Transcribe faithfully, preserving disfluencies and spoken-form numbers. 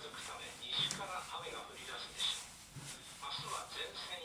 づくため西から雨が降り出すでしょう。明日は前線